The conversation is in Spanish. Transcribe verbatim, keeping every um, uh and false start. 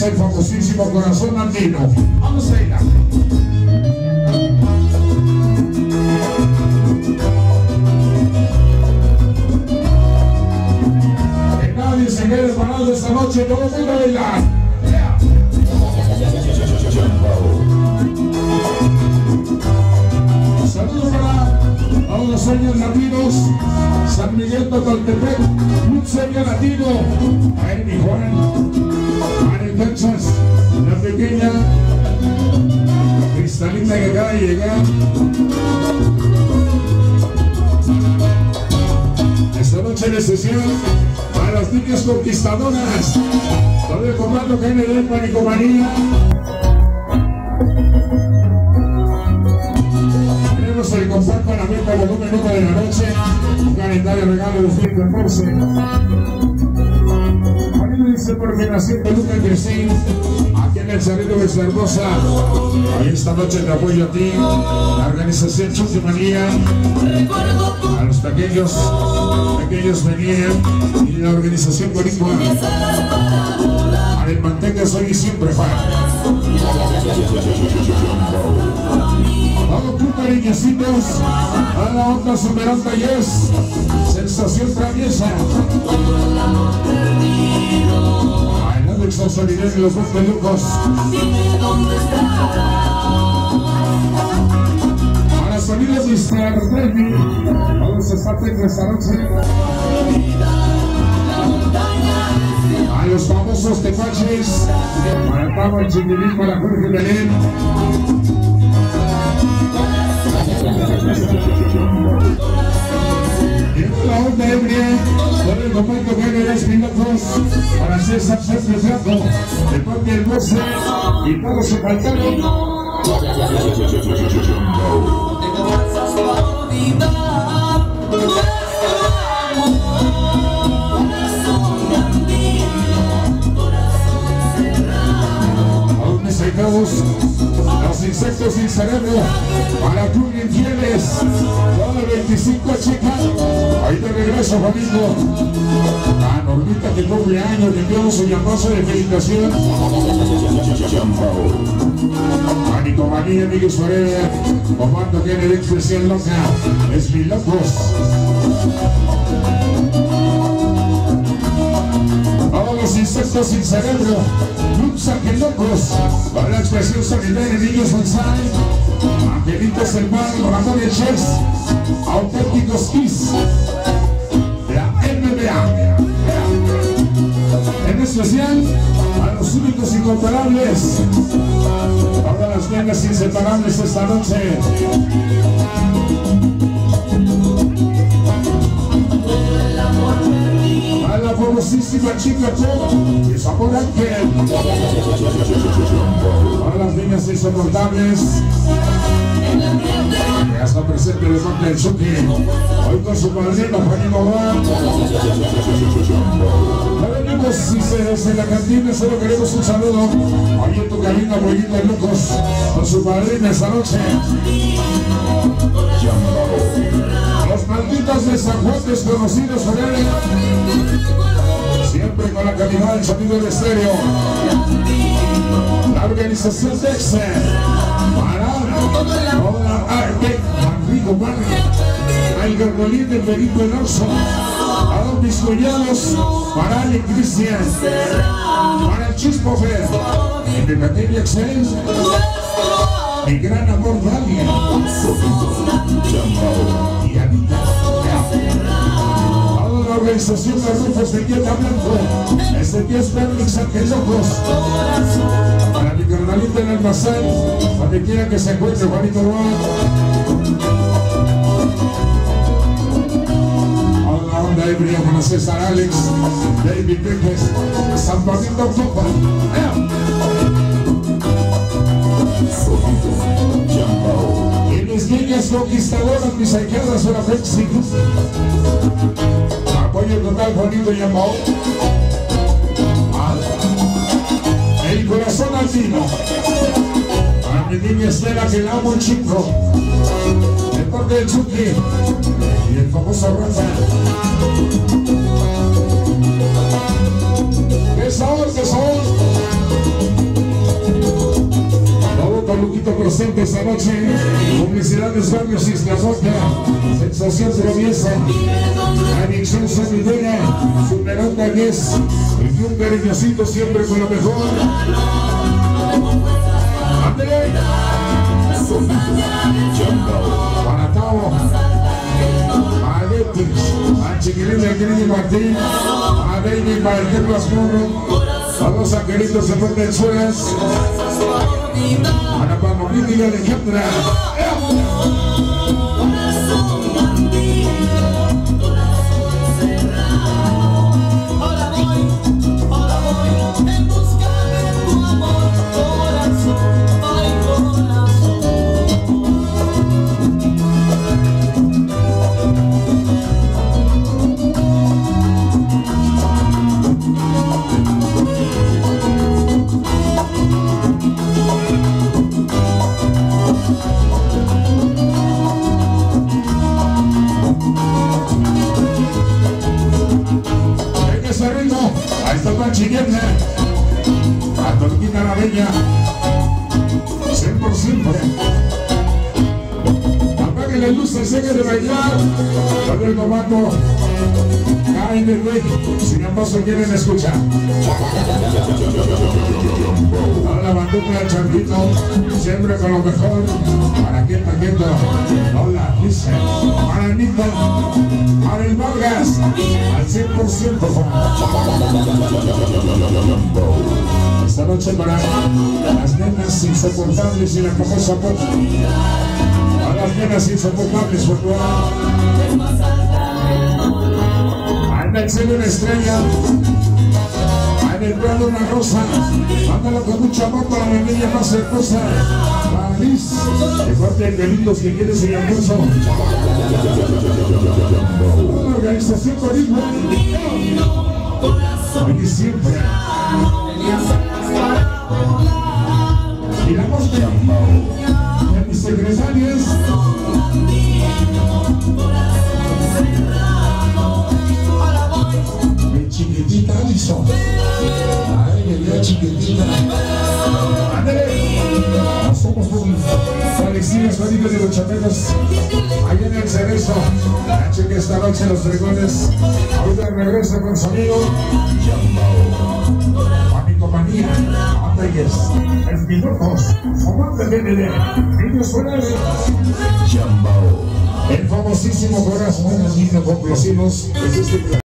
dice el famosísimo Corazón Andino. Vamos a ir. Que nadie se quede parado esta noche, todo el mundo a bailar. Saludos para todos los sueños latinos, San Miguel Totoltepec, un sueño latino, a Emi Juan, a Texas, la pequeña Cristalina que acaba de llegar. Esta noche en especial para las niñas conquistadoras, todo el comando que viene de Panicomanía. Tenemos el compacto a la venta volumen uno de la noche, un calendario regalo dos mil catorce. Dice por generación de Lucas Crescín, aquí en el Cerrito de Zaragoza. Ahí esta noche te apoyo a ti, la organización Chuquimanía, a los pequeños, pequeños venían, y la organización Boricua, a el manteca soy y siempre para. Vamos tú cariñecitos, a la onda Superanta Yes, sensación traviesa. Solidario y los dos pelucos. A las familias de Star Baby, vamos a estar en esta noche. A los famosos tepaches, para el Pavo, el Chiquilín, para Jorge Belén. Y la onda ebria, con el comando que hay dos pilotos, para César César Franco, de parte del Morse, y todos se faltaron. Aún secados, los insectos sin cerebro, para tú infieles, todo el veinticinco chicas, ahí te regreso, Juanito. A Normita que cumple años, le enviamos su llamazo de felicitación. Panicomanía, amigos forever, comando que en el expresión loca, es mi locos. Todos los insectos sin cerebro, Lux Angelocos, para la expresión solidaria de niños bonsai, Angelitos del Mar, Ramón de Chess, auténticos Kiss, la M B A. En especial, a los únicos incomparables, para las nenas inseparables esta noche. A la famosísima chica Pop, y Sabor Ángel. Para las niñas insoportables, que hasta presente de parte del Chucky, hoy con su padrino Juanito Juan. Venimos y se, desde la cantina solo queremos un saludo. Ahí en tu cabina, Bollito de Locos, con su padrino esta noche. Los malditos de San Juan desconocidos por él, siempre con la calidad del sonido del estéreo. La organización Dexter, para toda la arte, Manrico Barrio, el Gargolín del Perico El Orso, a dos mis cuñados, para Ale Cristian, para el Chispo Fer, el de Cateria Excel, mi gran amor Valia, y Anita, toda la organización de Rufos de Quieta Blanco, este día es Félix Angelocos, para mi carnalita en el almacén, donde quiera que se encuentre Juanito Juan. A la onda ebria con César Alex, David Pérez, San Domingo Copa. Y mis niñas conquistadoras, mis ahijadas, una Pepsi. Apoyo total, Juanito Yambao. El corazón altino. A mi niña Estela, que la amo un chico. El parte del Chucky y el famoso Rafa. ¡Qué sabor, qué sabor! Gusto presente esta noche. Publicidades Barrios Isla Boca, Sensación Traviesa, Adicción Sonidera, Superanda diez, y un cariñosito siempre con lo mejor. ¡Ándale! Para Tavo, a Letis, a Chiquilín del querido Martín, a David para el Teclas Morro, a los angelitos de Portenzuelas, a la Palomita y Alejandra. Ahí está la chiqueta, a Torquita la Bella, cien por ciento. Apague la luz, se seque de bailar, todo el novato, cae de rey, sin embargo quieren escuchar. A la banduca del Changuito, siempre con lo mejor, para quien paqueto, hola, dice, para Nito, para el Vargas, al cien por ciento. Esta noche para las nenas insoportables y la famosa pop. A las nenas insoportables, por favor. Anda el cielo una estrella. En el prado una rosa, mándalo con mucho amor para la niña más hermosa, para Liz, de parte de lindos que quiere ser hermoso. La organización Corismo, hoy y siempre. Y la voz de mis secretarias. Mi chiquitita Alison. Ay, ya chiquitita. ¡Ándale! Somos Alexines, Juanitos de los Chaperos. Allá en el Cerezo. La chica esta noche los Dragones. Ahorita regresa con su amigo Juanito Manía. Andrés, el minutos. Aguanta de N D. Niños fuera de el famosísimo corazón, niños complosivos.